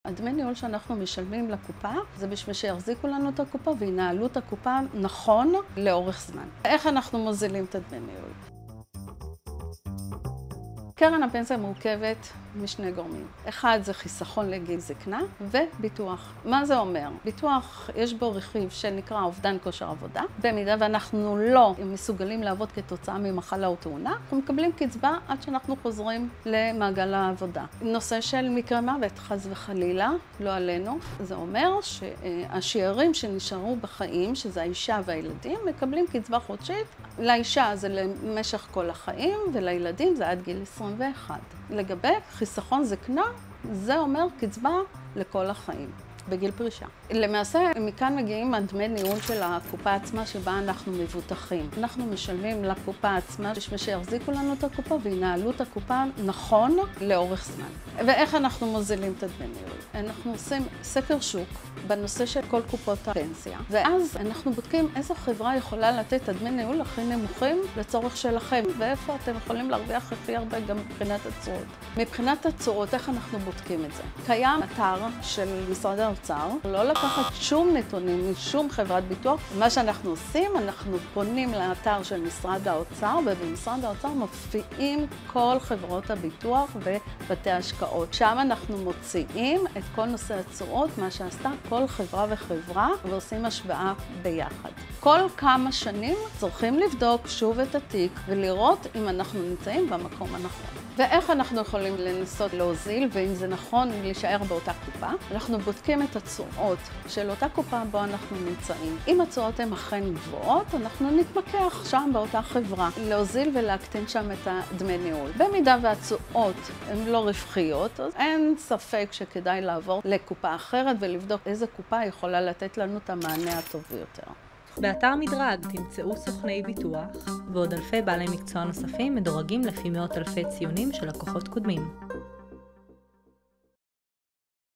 הדמי ניהול שאנחנו משלמים לקופה, זה בשביל שיחזיקו לנו את הקופה וינהלו את הקופה נכון לאורך זמן. איך אנחנו מוזילים את הדמי ניהול? קרן הפנסיה מורכבת משני גורמים. אחד זה חיסכון לגיל זקנה וביטוח. מה זה אומר? ביטוח יש בו רכיב שנקרא אובדן כושר עבודה. במידה ואנחנו לא מסוגלים לעבוד כתוצאה ממחלה או תאונה, אנחנו מקבלים קצבה עד שאנחנו חוזרים למעגל העבודה. נושא של מקרה מוות, חס וחלילה, לא עלינו. זה אומר שהשאירים שנשארו בחיים, שזה האישה והילדים, מקבלים קצבה חודשית. לאישה זה למשך כל החיים ולילדים זה עד גיל 21. לגבי חיסכון זקנה, זה אומר קצבה לכל החיים, בגיל פרישה. למעשה, מכאן מגיעים הדמי ניהול של הקופה עצמה שבה אנחנו מבוטחים. אנחנו משלמים לקופה עצמה בשביל שיחזיקו לנו את הקופה וינהלו את הקופה נכון לאורך זמן. ואיך אנחנו מוזילים את הדמי ניהול? אנחנו עושים סקר שוק בנושא של כל קופות הפנסיה, ואז אנחנו בודקים איזו חברה יכולה לתת את הדמי ניהול הכי נמוכים לצורך שלכם, ואיפה אתם יכולים להרוויח הכי הרבה גם מבחינת התשואות. מבחינת התשואות, איך אנחנו בודקים את זה? קיים אתר של משרד האוצר, לא לקחת שום נתונים משום חברת ביטוח. מה שאנחנו עושים, אנחנו פונים לאתר של משרד האוצר, ובמשרד האוצר מופיעים כל חברות הביטוח ובתי ההשקעות. שם אנחנו מוציאים את כל נושא התשואות, מה שעשתה כל חברה וחברה, ועושים השוואה ביחד. כל כמה שנים צריכים לבדוק שוב את התיק ולראות אם אנחנו נמצאים במקום הנכון. ואיך אנחנו יכולים לנסות להוזיל, ואם זה נכון להישאר באותה קופה. אנחנו בודקים את התשואות של אותה קופה בו אנחנו נמצאים. אם התשואות הן אכן גבוהות, אנחנו נתמקח שם באותה חברה, להוזיל ולהקטין שם את הדמי ניהול. במידה והתשואות הן לא רווחיות, אז אין ספק שכדאי לעבור לקופה אחרת ולבדוק איזה קופה יכולה לתת לנו את המענה הטוב ביותר. באתר מדרג תמצאו סוכני ביטוח ועוד אלפי בעלי מקצוע נוספים מדורגים לפי מאות אלפי ציונים של לקוחות קודמים.